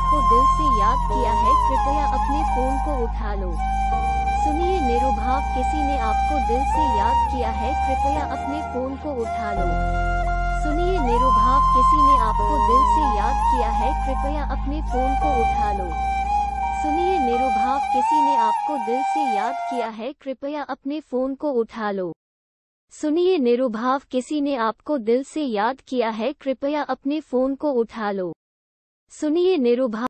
आपको दिल से याद किया है, कृपया अपने फोन को उठा लो। सुनिए निरुभाव, किसी ने आपको दिल से याद किया है, कृपया अपने फोन को उठा लो। सुनिए निरुभाव, किसी ने आपको दिल से याद किया है, कृपया अपने फोन को उठा लो। सुनिए निरुभाव, किसी ने आपको दिल से याद किया है, कृपया अपने फोन को उठा लो। सुनिए निरुभाव, किसी ने आपको दिल से याद किया है, कृपया अपने फोन को उठा लो। सुनिए निरुभाव।